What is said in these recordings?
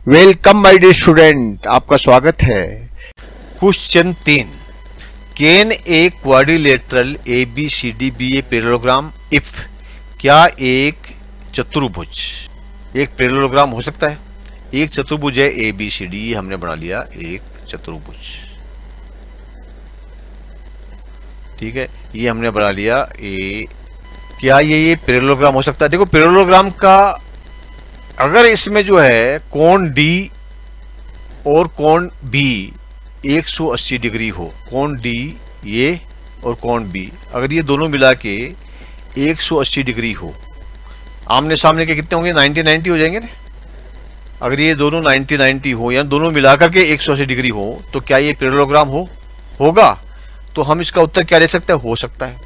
Welcome my dear student, आपका स्वागत है। Question 3, can a quadrilateral ABCD be a parallelogram if? क्या एक चतुर्भुज एक पैरेललोग्राम हो सकता है? एक चतुर्भुज है ABCD, हमने बना लिया एक चतुर्भुज, ठीक है, ये हमने बना लिया ए। क्या ये पैरेललोग्राम हो सकता है? देखो पैरेललोग्राम का अगर इसमें जो है कोण D और कोण B 180 डिग्री हो, कोण D ये और कोण B अगर ये दोनों मिला के 180 डिग्री हो, आमने सामने के कितने होंगे? 90-90 हो जाएंगे ना। अगर ये दोनों 90-90 हो या दोनों मिलाकर के 180 डिग्री हो तो क्या ये पैरेललोग्राम होगा? तो हम इसका उत्तर क्या ले सकते हैं? हो सकता है।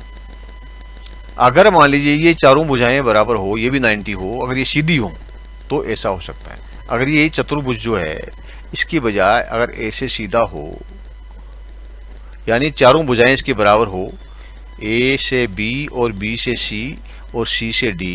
अगर मान लीजिए ये चारों भुजाएं बराबर हो, ये भी 90 हो, अगर ये सीधी हो तो ऐसा हो सकता है। अगर ये चतुर्भुज जो है इसकी बजाय अगर ऐसे सीधा हो, यानी चारों भुजाएं इसके बराबर हो, A से B और B से C और C से D,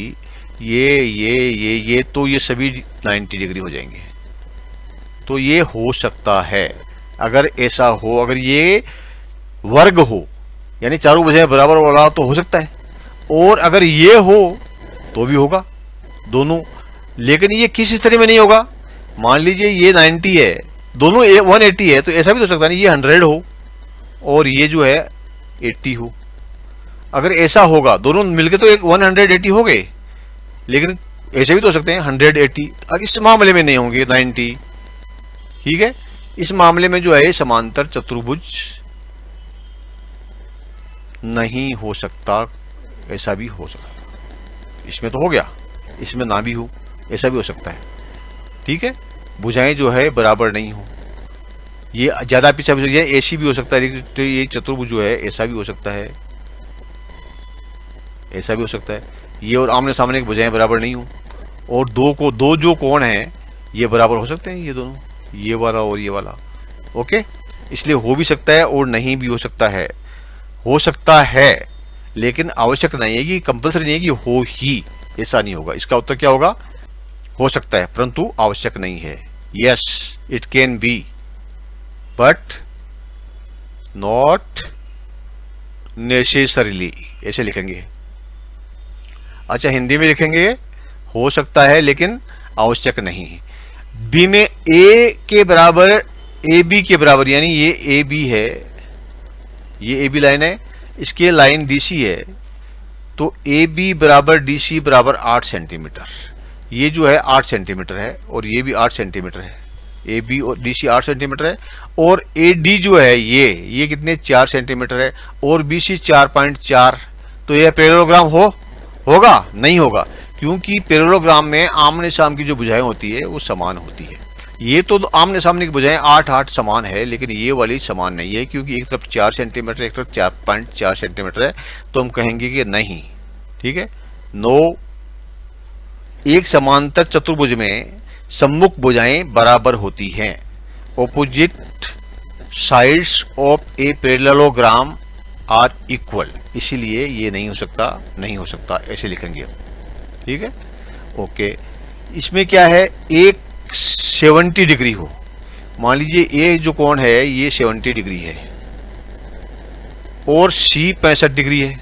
ये तो ये सभी 90 डिग्री हो जाएंगे। तो ये हो सकता है अगर ऐसा हो। अगर ये वर्ग हो यानी चारों भुजाएं बराबर वाला तो हो सकता है, और अगर ये हो तो भी होगा दोनों। लेकिन ये किस स्थिति में नहीं होगा? मान लीजिए ये 90 है, दोनों 180 है, तो ऐसा भी तो हो सकता है ये 100 हो और ये जो है 80 हो। अगर ऐसा होगा दोनों मिलके तो 180 हो गए, लेकिन ऐसे भी तो हो सकते हैं 180। अब इस मामले में नहीं होंगे 90, ठीक है। इस मामले में जो है समांतर चतुर्भुज नहीं हो सकता, ऐसा भी हो सकता है। इसमें तो हो गया, इसमें ना भी हो, ऐसा भी हो सकता है, ठीक है। भुजाएं जो है बराबर नहीं हो, ये ज्यादा पीछे भी, ये ऐसी भी हो सकता है, तो ये चतुर्भुज जो है ऐसा भी हो सकता है, ऐसा भी हो सकता है। ये और आमने सामने की भुजाएं बराबर नहीं हो, और दो जो कोण हैं ये बराबर हो सकते हैं, ये दोनों, ये वाला और ये वाला, ओके। इसलिए हो भी सकता है और नहीं भी हो सकता है। हो सकता है लेकिन आवश्यक नहीं है, कि कंपल्सरी नहीं है कि हो ही, ऐसा नहीं होगा। इसका उत्तर क्या होगा? हो सकता है परंतु आवश्यक नहीं है। Yes, it can be but not necessarily, ऐसे लिखेंगे। अच्छा, हिंदी में लिखेंगे हो सकता है लेकिन आवश्यक नहीं है। बी में ए के बराबर, ए बी के बराबर, यानी ये ए बी है, ये ए बी लाइन है, इसके लाइन DC है, तो AB बराबर DC बराबर 8 सेंटीमीटर। ये जो है 8 सेंटीमीटर है और ये भी 8 सेंटीमीटर है। AB और DC 8 सेंटीमीटर है, और AD जो है ये कितने? 4 सेंटीमीटर है, और BC 4.4। तो यह पैरेललोग्राम होगा? नहीं होगा, क्योंकि पैरेललोग्राम में आमने सामने की जो भुजाएं होती है वो समान होती है। ये तो आमने सामने की भुजाएं 8-8 समान है, लेकिन ये वाली समान नहीं है, क्योंकि एक तरफ 4 सेंटीमीटर, एक तरफ 4.4 सेंटीमीटर है, तो हम कहेंगे कि नहीं, ठीक है, नो। एक समांतर चतुर्भुज में सम्मुख भुजाएं बराबर होती हैं। Opposite sides of a parallelogram are equal, इसीलिए ये नहीं हो सकता, ऐसे लिखेंगे, ठीक है, ओके। इसमें क्या है? एक 70 डिग्री हो, मान लीजिए ये जो कोण है ये 70 डिग्री है और C 65 डिग्री है,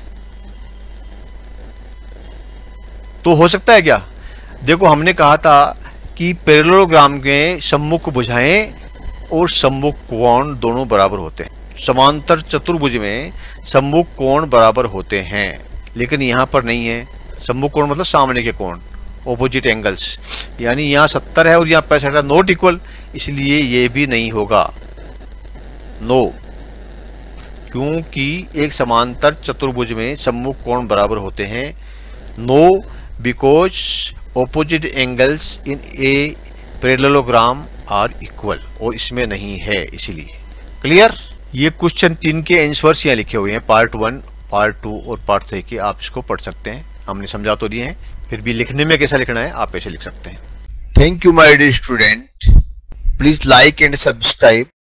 तो हो सकता है क्या? देखो, हमने कहा था कि पैरेललोग्राम के सम्मुख भुजाएं और सम्मुख कोण दोनों बराबर होते हैं। समांतर चतुर्भुज में सम्मुख कोण बराबर होते हैं, लेकिन यहां पर नहीं है। सम्मुख कोण मतलब सामने के कोण, ऑपोजिट एंगल्स, यानी यहाँ 70 है और यहाँ 65 है, नॉट इक्वल, इसलिए ये भी नहीं होगा, नो। क्योंकि एक समांतर चतुर्भुज में सम्मुख कोण बराबर होते हैं, no, because opposite angles in a parallelogram are equal, और इसमें नहीं है, इसीलिए। क्लियर? ये क्वेश्चन 3 के आंसर्स यहाँ लिखे हुए हैं, पार्ट 1, पार्ट 2 और पार्ट 3 के, आप इसको पढ़ सकते हैं। हमने समझा तो दिए हैं, फिर भी लिखने में कैसा लिखना है आप ऐसे लिख सकते हैं। Thank you my dear student, please like and subscribe